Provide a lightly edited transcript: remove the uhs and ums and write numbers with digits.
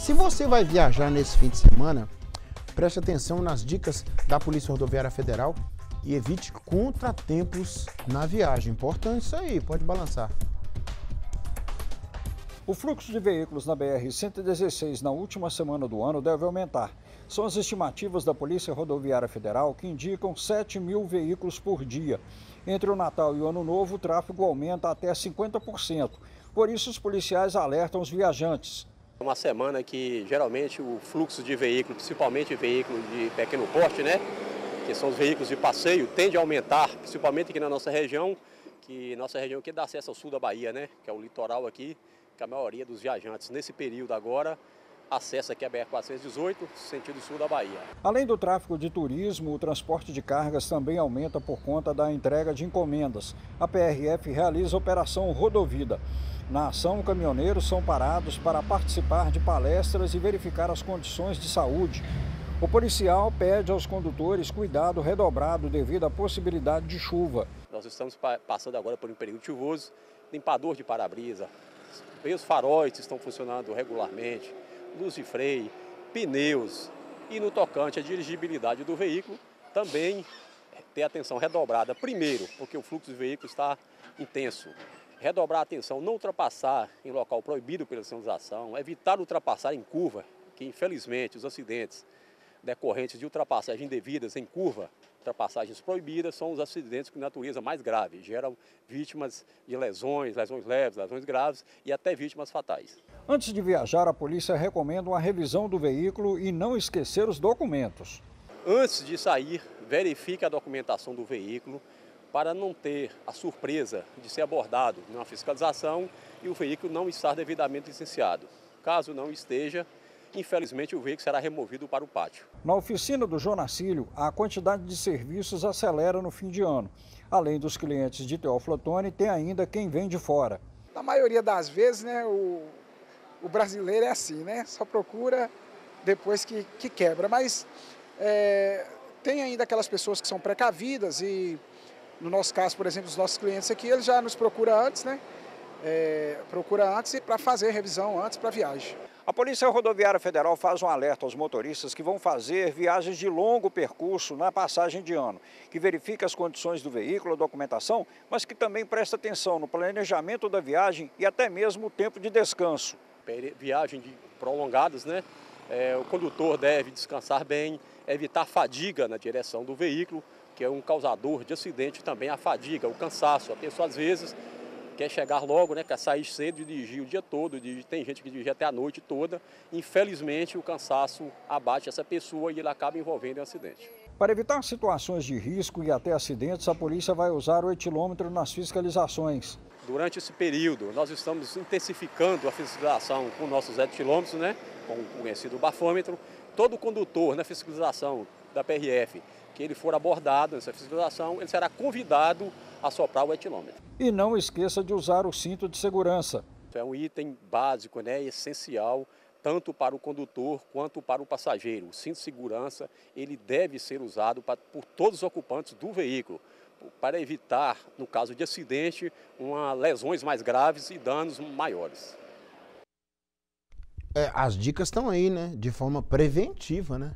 Se você vai viajar nesse fim de semana, preste atenção nas dicas da Polícia Rodoviária Federal e evite contratempos na viagem. Importante isso aí, pode balançar. O fluxo de veículos na BR-116 na última semana do ano deve aumentar. São as estimativas da Polícia Rodoviária Federal que indicam 7.000 veículos por dia. Entre o Natal e o Ano Novo, o tráfego aumenta até 50%. Por isso, os policiais alertam os viajantes. É uma semana que geralmente o fluxo de veículos, principalmente veículos de pequeno porte, que são os veículos de passeio, tende a aumentar, principalmente aqui na nossa região, que dá acesso ao sul da Bahia, que é o litoral aqui, que a maioria dos viajantes nesse período agora acessa aqui a BR-418, sentido sul da Bahia. Além do tráfego de turismo, o transporte de cargas também aumenta por conta da entrega de encomendas. A PRF realiza a Operação Rodovida. Na ação, caminhoneiros são parados para participar de palestras e verificar as condições de saúde. O policial pede aos condutores cuidado redobrado devido à possibilidade de chuva. Nós estamos passando agora por um período chuvoso, limpador de para-brisa, os faróis estão funcionando regularmente, luz de freio, pneus e no tocante à dirigibilidade do veículo, também ter atenção redobrada. Primeiro, porque o fluxo de veículos está intenso. Redobrar a atenção, não ultrapassar em local proibido pela sinalização, evitar ultrapassar em curva, que infelizmente os acidentes decorrentes de ultrapassagem indevidas em curva, ultrapassagens proibidas, são os acidentes de natureza mais grave, geram vítimas de lesões leves, lesões graves e até vítimas fatais. Antes de viajar, a polícia recomenda uma revisão do veículo e não esquecer os documentos. Antes de sair, verifique a documentação do veículo para não ter a surpresa de ser abordado numa fiscalização e o veículo não estar devidamente licenciado. Caso não esteja, infelizmente o veículo será removido para o pátio. Na oficina do Jonacílio, a quantidade de serviços acelera no fim de ano. Além dos clientes de Teófilo Otoni, tem ainda quem vem de fora. Na maioria das vezes, o brasileiro é assim, só procura depois que quebra. Mas tem ainda aquelas pessoas que são precavidas e, no nosso caso, por exemplo, os nossos clientes aqui, eles já nos procuram antes, procura antes para fazer revisão antes para a viagem. A Polícia Rodoviária Federal faz um alerta aos motoristas que vão fazer viagens de longo percurso na passagem de ano, que verifica as condições do veículo, a documentação, mas que também presta atenção no planejamento da viagem e até mesmo o tempo de descanso. Viagem prolongadas, o condutor deve descansar bem, evitar fadiga na direção do veículo, que é um causador de acidente também, a fadiga, o cansaço. A pessoa às vezes quer chegar logo, quer sair cedo e dirigir o dia todo, tem gente que dirige até a noite toda. Infelizmente, o cansaço abate essa pessoa e ele acaba envolvendo em um acidente. Para evitar situações de risco e até acidentes, a polícia vai usar o etilômetro nas fiscalizações. Durante esse período, nós estamos intensificando a fiscalização com nossos etilômetros, com o conhecido bafômetro. Todo condutor na fiscalização da PRF, que ele for abordado nessa fiscalização, ele será convidado a soprar o etilômetro. E não esqueça de usar o cinto de segurança. É um item básico, essencial, tanto para o condutor quanto para o passageiro. O cinto de segurança ele deve ser usado por todos os ocupantes do veículo, para evitar, no caso de acidente, lesões mais graves e danos maiores. As dicas estão aí, de forma preventiva,